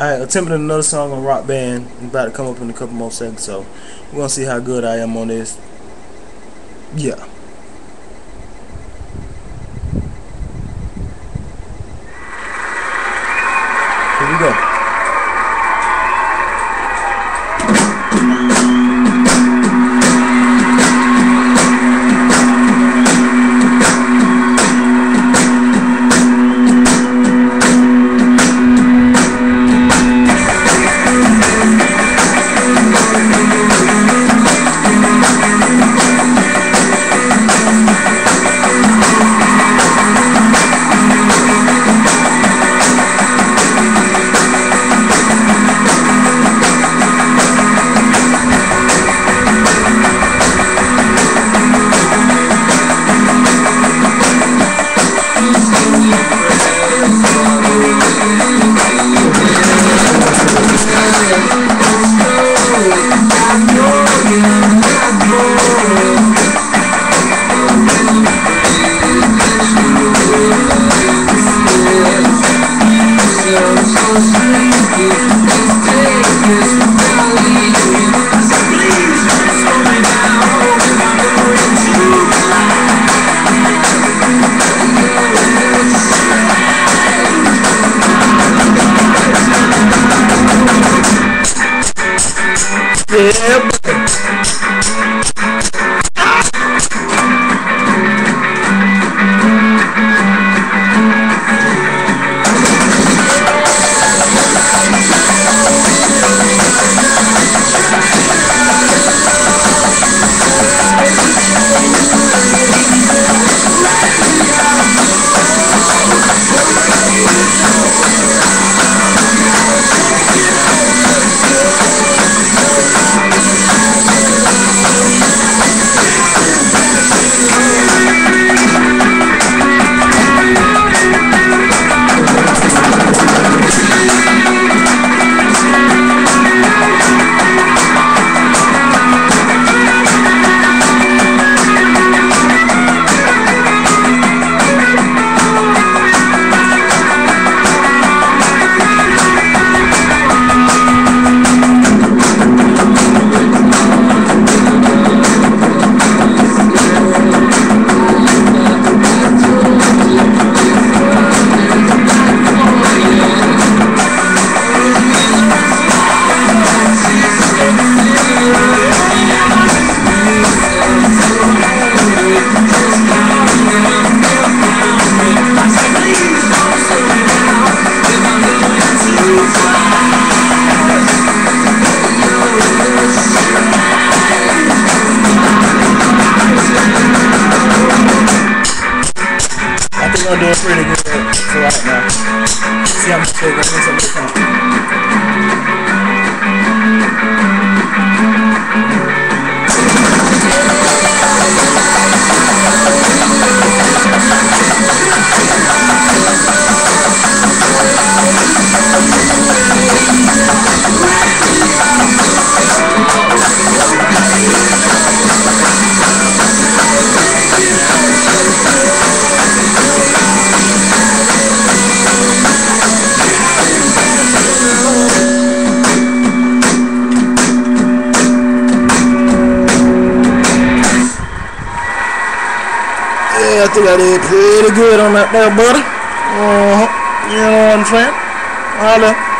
I attempted another song on Rock Band. It's about to come up in a couple more seconds, so we're gonna see how good I am on this. Yeah. Here we go. Yeah. I'm doing pretty good for right now. See how much they're going to I think I did pretty good on that there, buddy. You know what I'm saying?